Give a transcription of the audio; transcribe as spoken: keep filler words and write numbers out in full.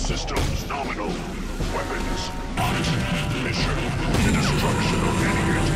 Systems nominal. Weapons not. Mission: the destruction of any